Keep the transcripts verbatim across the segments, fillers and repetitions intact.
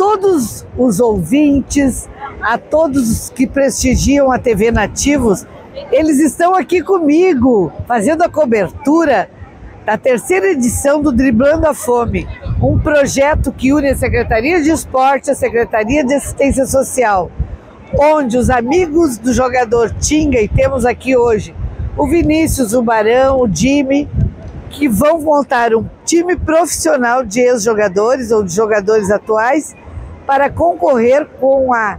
todos os ouvintes, a todos que prestigiam a T V Nativos, eles estão aqui comigo, fazendo a cobertura da terceira edição do Driblando a Fome, um projeto que une a Secretaria de Esporte e a Secretaria de Assistência Social, onde os amigos do jogador Tinga, e temos aqui hoje o Vinícius, o Barão, o Jimmy, que vão montar um time profissional de ex-jogadores ou de jogadores atuais para concorrer com a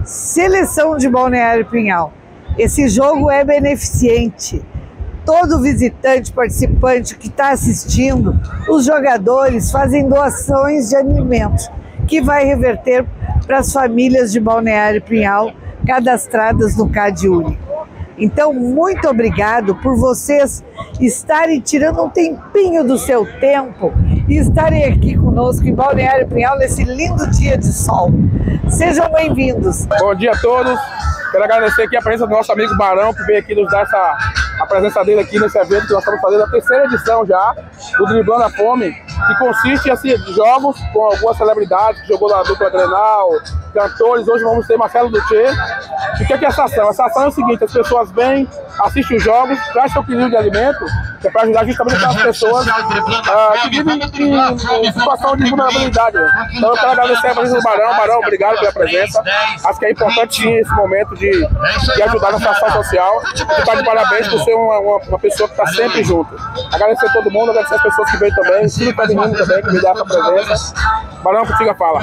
seleção de Balneário Pinhal. Esse jogo é beneficente. Todo visitante, participante que está assistindo, os jogadores fazem doações de alimentos, que vai reverter para as famílias de Balneário Pinhal cadastradas no CAD Único. Então, muito obrigado por vocês estarem tirando um tempinho do seu tempo e estarem aqui conosco em Balneário Pinhal nesse lindo dia de sol. Sejam bem-vindos. Bom dia a todos. Quero agradecer aqui a presença do nosso amigo Barão, que veio aqui nos dar essa, a presença dele aqui nesse evento que nós estamos fazendo, a terceira edição já do Driblando a Fome, que consiste em assim, jogos com algumas celebridades que jogou na dupla Grenal, cantores. Hoje vamos ter Marcelo Dutcher. E o que é, que é essa ação? Essa ação é o seguinte: as pessoas vêm, assistem os jogos, trazem seu quilo de alimento, que é para ajudar justamente aquelas pessoas uh, que vivem em, em situação de vulnerabilidade. Então eu quero agradecer a presença do Barão. Barão, obrigado pela presença. Acho que é importante sim esse momento de, de ajudar nessa ação social. E tá de parabéns por ser uma, uma, uma pessoa que está sempre junto. Agradecer a todo mundo, agradecer as pessoas que veio também, o todo mundo também que me dá essa presença. Barão, contigo a fala.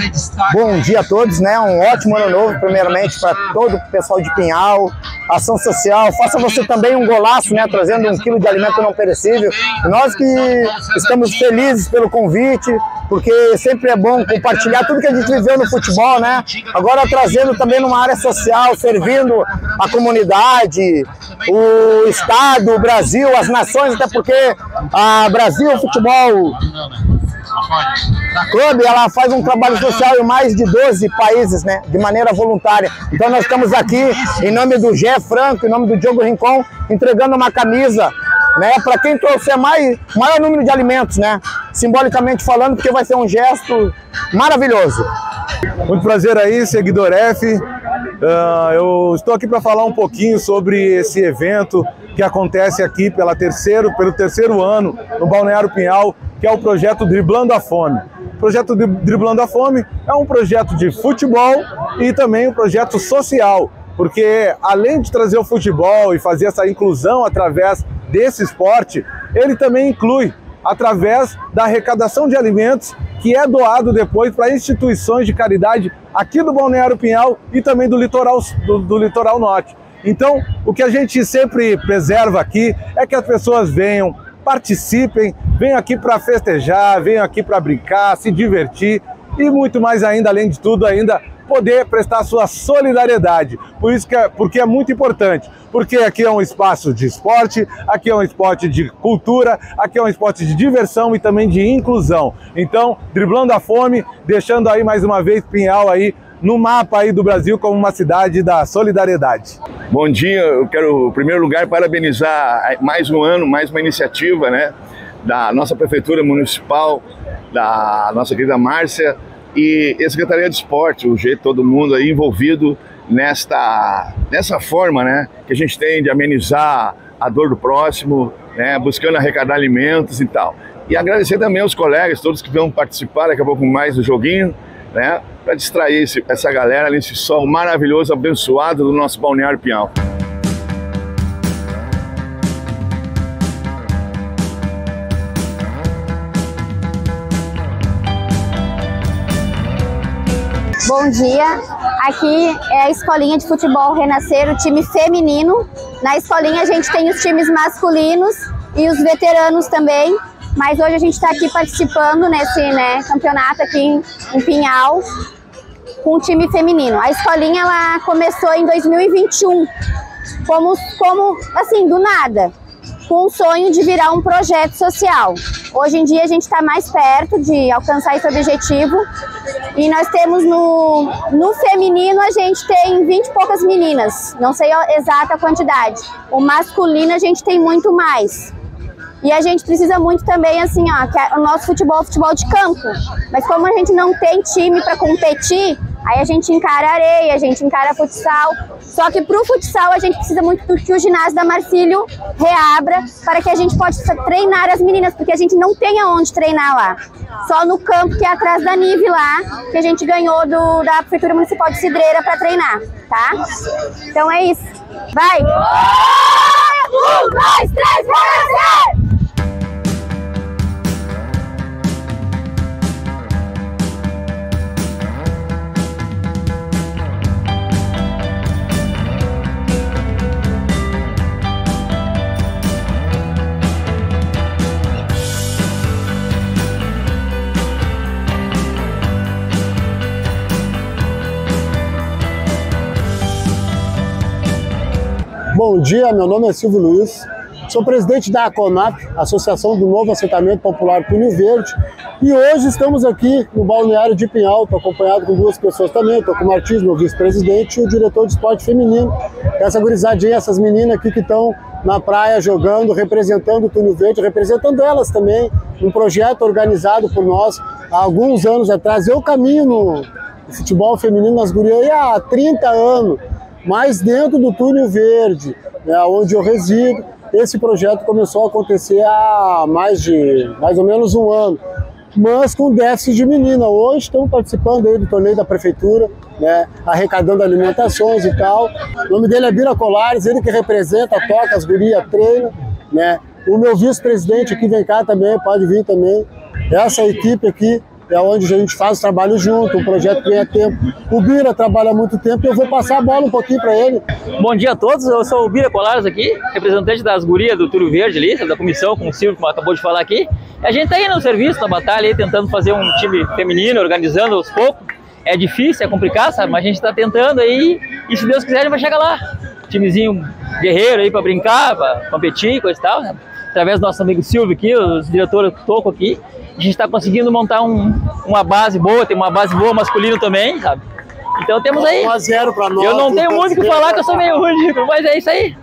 Bom dia a todos, né? Um ótimo ano novo, primeiramente, para todo o pessoal de Pinhal, ação social. Faça você também um golaço, né? Trazendo um quilo de alimento não perecível. Nós que estamos felizes pelo convite, porque sempre é bom compartilhar tudo que a gente viveu no futebol, né? Agora trazendo também numa área social, servindo a comunidade, o Estado, o Brasil, as nações, até porque a Brasil Futebol Clube, ela faz um trabalho social em mais de doze países, né, de maneira voluntária. Então nós estamos aqui em nome do Gé Franco, em nome do Diogo Rincon, entregando uma camisa, né, para quem trouxer mais, maior número de alimentos, né, simbolicamente falando, porque vai ser um gesto maravilhoso. Muito prazer aí, seguidor F. Uh, eu estou aqui para falar um pouquinho sobre esse evento que acontece aqui pela terceiro, pelo terceiro ano no Balneário Pinhal, que é o projeto Driblando a Fome. O projeto Driblando a Fome é um projeto de futebol e também um projeto social, porque além de trazer o futebol e fazer essa inclusão através desse esporte, ele também inclui através da arrecadação de alimentos que é doado depois para instituições de caridade aqui do Balneário Pinhal e também do litoral, do, do litoral norte. Então, o que a gente sempre preserva aqui é que as pessoas venham, participem, venham aqui para festejar, venham aqui para brincar, se divertir e muito mais ainda, além de tudo, ainda poder prestar sua solidariedade. Por isso que é, porque é muito importante, porque aqui é um espaço de esporte, aqui é um esporte de cultura, aqui é um esporte de diversão e também de inclusão. Então, Driblando a Fome, deixando aí mais uma vez Pinhal aí no mapa aí do Brasil como uma cidade da solidariedade. Bom dia, eu quero, em primeiro lugar, parabenizar mais um ano, mais uma iniciativa, né, da nossa Prefeitura Municipal, da nossa querida Márcia e a Secretaria de Esporte, o G, todo mundo aí envolvido nesta, nessa forma, né, que a gente tem de amenizar a dor do próximo, né, buscando arrecadar alimentos e tal. E agradecer também aos colegas, todos que vão participar daqui a pouco mais do joguinho, né, para distrair esse, essa galera nesse sol maravilhoso, abençoado do nosso Balneário Pinhal. Bom dia, aqui é a Escolinha de Futebol Renascer, o time feminino. Na escolinha a gente tem os times masculinos e os veteranos também. Mas hoje a gente está aqui participando nesse, né, campeonato aqui em, em Pinhal com o time feminino. A escolinha ela começou em dois mil e vinte e um, como, como assim, do nada, com o sonho de virar um projeto social. Hoje em dia a gente está mais perto de alcançar esse objetivo e nós temos no, no feminino a gente tem vinte e poucas meninas, não sei a exata quantidade. O masculino a gente tem muito mais. E a gente precisa muito também, assim, ó, que é o nosso futebol é futebol de campo. Mas como a gente não tem time para competir, aí a gente encara areia, a gente encara futsal. Só que pro futsal a gente precisa muito que o ginásio da Marcílio reabra para que a gente possa treinar as meninas, porque a gente não tem aonde treinar lá. Só no campo que é atrás da Nive lá, que a gente ganhou do, da Prefeitura Municipal de Cidreira para treinar, tá? Então é isso. Vai! Um, dois, três, vai! Bom dia, meu nome é Silvio Luiz, sou presidente da ACONAP, Associação do Novo Assentamento Popular Túnio Verde, e hoje estamos aqui no balneário de Pinhal, estou acompanhado com duas pessoas também, estou com o Martins, meu vice-presidente, e o diretor de esporte feminino, essa gurizadinha, essas meninas aqui que estão na praia jogando, representando o Túnio Verde, representando elas também, um projeto organizado por nós há alguns anos atrás. Eu caminho no futebol feminino nas gurias há trinta anos, mas dentro do Túnio Verde, né, onde eu resido, esse projeto começou a acontecer há mais de mais ou menos um ano, mas com déficit de menina. Hoje estamos participando aí do torneio da prefeitura, né, arrecadando alimentações e tal. O nome dele é Bira Colares, ele que representa, toca, as gurias, treina, né. O meu vice-presidente aqui vem cá também, pode vir também. Essa equipe aqui é onde a gente faz o trabalho junto, um projeto que ganha tempo. O Bira trabalha há muito tempo e eu vou passar a bola um pouquinho para ele. Bom dia a todos, eu sou o Bira Colares aqui, representante das gurias do Túnio Verde ali, da comissão, com o Silvio, como acabou de falar aqui. A gente está aí no serviço, na batalha, aí, tentando fazer um time feminino, organizando aos poucos. É difícil, é complicado, sabe? Mas a gente está tentando aí e se Deus quiser a gente vai chegar lá. Timezinho guerreiro aí para brincar, para competir, coisa e tal, né? Através do nosso amigo Silvio aqui, os diretores Toco aqui, a gente está conseguindo montar um, uma base boa, tem uma base boa masculina também, sabe? Então temos aí. um a zero para nós. Eu não tenho muito o que falar, que eu sou meio ruim, mas é isso aí.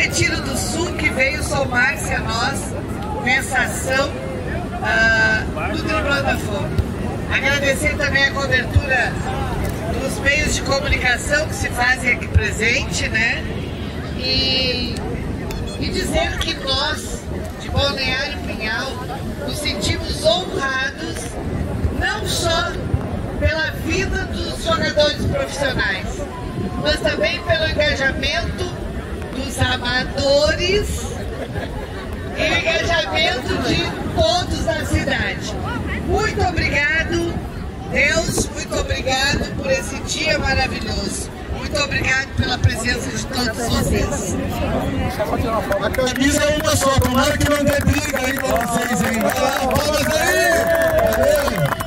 Retiro do Sul, que veio somar-se a nós nessa ação uh, do Driblando a Fome. Agradecer também a cobertura dos meios de comunicação que se fazem aqui presente, né? E, e dizer que nós, de Balneário Pinhal, nos sentimos honrados, não só pela vida dos jogadores profissionais, mas também pelo engajamento dos amadores e o engajamento de todos da cidade. Muito obrigado, Deus, muito obrigado por esse dia maravilhoso. Muito obrigado pela presença de todos vocês. A camisa é uma só, tomara que não dê briga aí com vocês, hein? Vai lá, palmas aí! Valeu!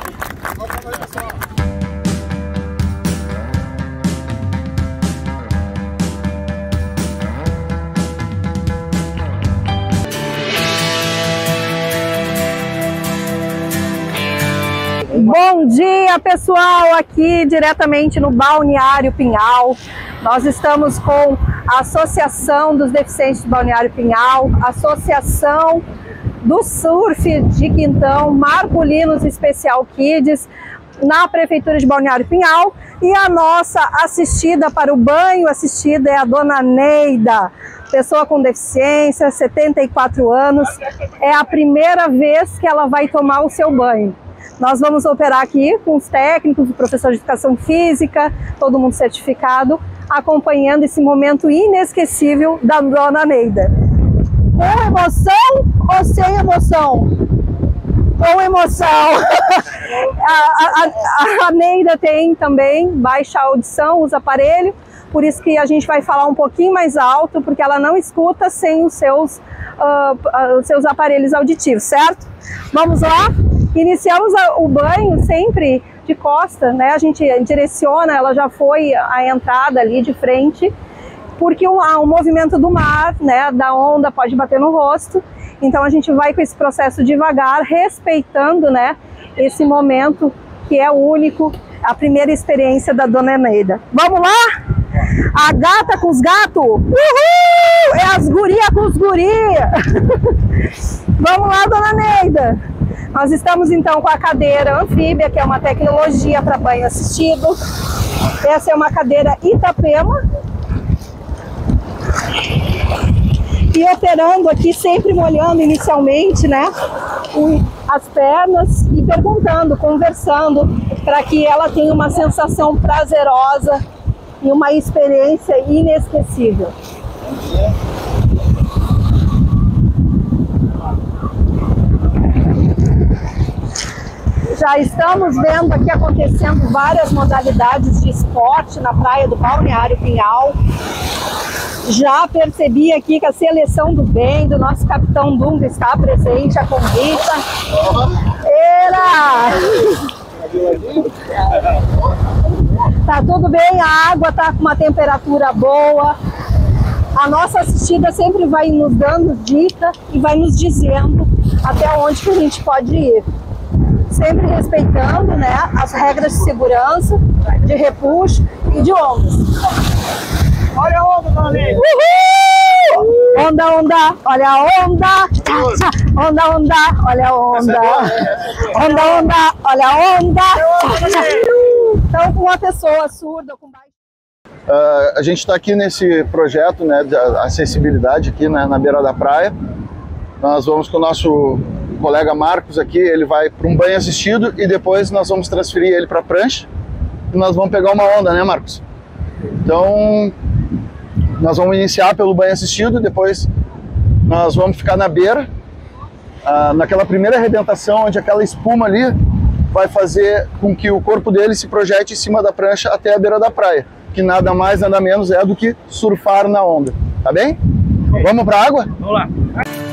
Bom dia, pessoal, aqui diretamente no Balneário Pinhal. Nós estamos com a Associação dos Deficientes do Balneário Pinhal, Associação do Surf de Quintão, Marcolinos Special Kids, na Prefeitura de Balneário Pinhal. E a nossa assistida para o banho, assistida é a Dona Neida, pessoa com deficiência, setenta e quatro anos. É a primeira vez que ela vai tomar o seu banho. Nós vamos operar aqui com os técnicos, o professor de educação física, todo mundo certificado, acompanhando esse momento inesquecível da Dona Neida. Com emoção ou sem emoção? Com emoção. a, a, a Neida tem também baixa audição, usa aparelho, por isso que a gente vai falar um pouquinho mais alto, porque ela não escuta sem os seus, uh, uh, os seus aparelhos auditivos, certo? Vamos lá? Iniciamos o banho sempre de costa, né? A gente direciona, ela já foi a entrada ali de frente, porque o, o movimento do mar, né, da onda pode bater no rosto. Então a gente vai com esse processo devagar, respeitando, né, esse momento que é único, a primeira experiência da Dona Neida. Vamos lá? A gata com os gatos? Uhul! É as gurias com os gurias! Vamos lá, Dona Neida! Nós estamos então com a cadeira anfíbia, que é uma tecnologia para banho assistido. Essa é uma cadeira Itapema. E operando aqui, sempre molhando inicialmente, né, as pernas e perguntando, conversando, para que ela tenha uma sensação prazerosa e uma experiência inesquecível. Já estamos vendo aqui acontecendo várias modalidades de esporte na praia do Balneário Pinhal. Já percebi aqui que a seleção do bem, do nosso capitão Dunga, está presente, a convite. Era! Tá tudo bem, a água tá com uma temperatura boa. A nossa assistida sempre vai nos dando dica e vai nos dizendo até onde que a gente pode ir. Sempre respeitando, né, as regras de segurança, de repuxo e de ondas. Olha a onda, Dona Neida! Uhul! Onda, onda, olha a onda! Tcha, tcha. Onda, onda, olha a onda! Onda, onda, olha a onda! Tcha, tcha. Então, com uma pessoa surda, com baixo... Uh, a gente está aqui nesse projeto, né, de acessibilidade aqui, né, na beira da praia. Nós vamos com o nosso colega Marcos aqui, ele vai para um banho assistido e depois nós vamos transferir ele para a prancha e nós vamos pegar uma onda, né, Marcos? Então, nós vamos iniciar pelo banho assistido, depois nós vamos ficar na beira, ah, naquela primeira arrebentação, onde aquela espuma ali vai fazer com que o corpo dele se projete em cima da prancha até a beira da praia, que nada mais, nada menos é do que surfar na onda, tá bem? Vamos para a água? Vamos lá.